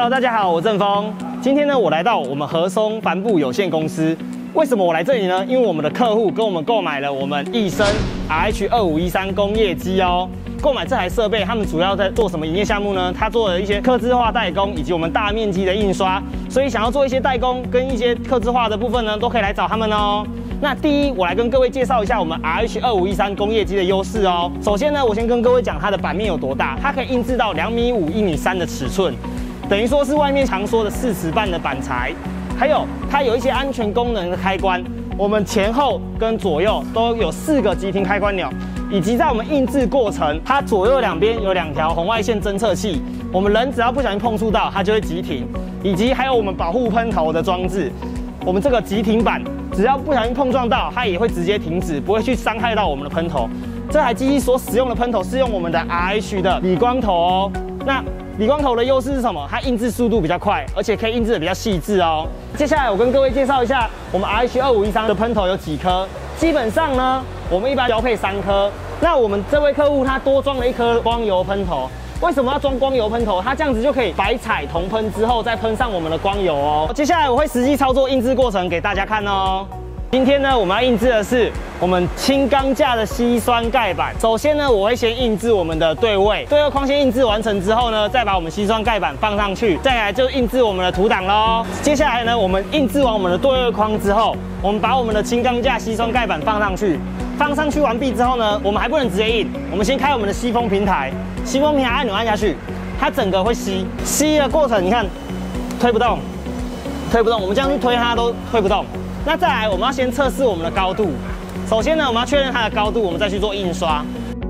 大家好，我郑峰。今天呢，我来到我们和松帆布有限公司。为什么我来这里呢？因为我们的客户跟我们购买了我们益生 RH2513工业机哦。购买这台设备，他们主要在做什么营业项目呢？他做了一些客制化代工以及我们大面积的印刷，所以想要做一些代工跟一些客制化的部分呢，都可以来找他们哦。那第一，我来跟各位介绍一下我们 RH2513工业机的优势哦。首先呢，我先跟各位讲它的版面有多大，它可以印制到2.5米、1.3米的尺寸，等于说是外面常说的4尺半的板材。还有它有一些安全功能的开关，我们前后跟左右都有4个急停开关钮，以及在我们印制过程，它左右两边有2条红外线侦测器，我们人只要不小心碰触到，它就会急停，以及还有我们保护喷头的装置，我们这个急停板只要不小心碰撞到，它也会直接停止，不会去伤害到我们的喷头。这台机器所使用的喷头是用我们的 RH 的理光头哦。那理光头的优势是什么？它印制速度比较快，而且可以印制的比较细致哦。接下来我跟各位介绍一下我们 RH2513的喷头有几颗。基本上呢，我们一般标配3颗。那我们这位客户他多装了1颗光油喷头。为什么要装光油喷头？它这样子就可以白彩同喷之后再喷上我们的光油哦。接下来我会实际操作印制过程给大家看哦。今天呢，我们要印制的是我们轻钢架的硒酸盖板。首先呢，我会先印制我们的对位框，先印制完成之后呢，再把我们硒酸盖板放上去，再来就印制我们的图档咯。接下来呢，我们印制完我们的对位框之后，我们把我们的轻钢架硒酸盖板放上去。放上去完毕之后呢，我们还不能直接印，我们先开我们的吸风平台，吸风平台按钮按下去，它整个会吸的过程，你看推不动，我们这样去推它都推不动。那再来，我们要先测试我们的高度。首先呢，我们要确认它的高度，我们再去做印刷。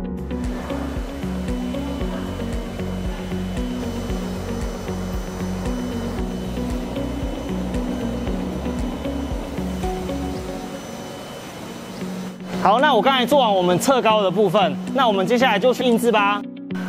好，那我刚才做完我们测高的部分，那我们接下来就去印制吧。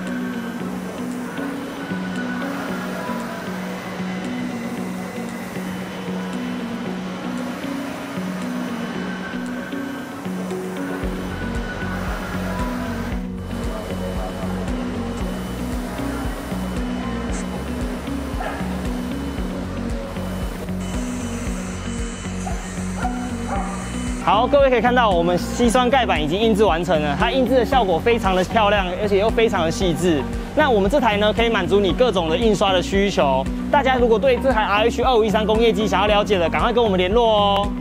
好，各位可以看到，我们硒酸盖板已经印制完成了，它印制的效果非常的漂亮，而且又非常的细致。那我们这台呢，可以满足你各种的印刷的需求。大家如果对这台 RH2513工业机想要了解的，赶快跟我们联络哦。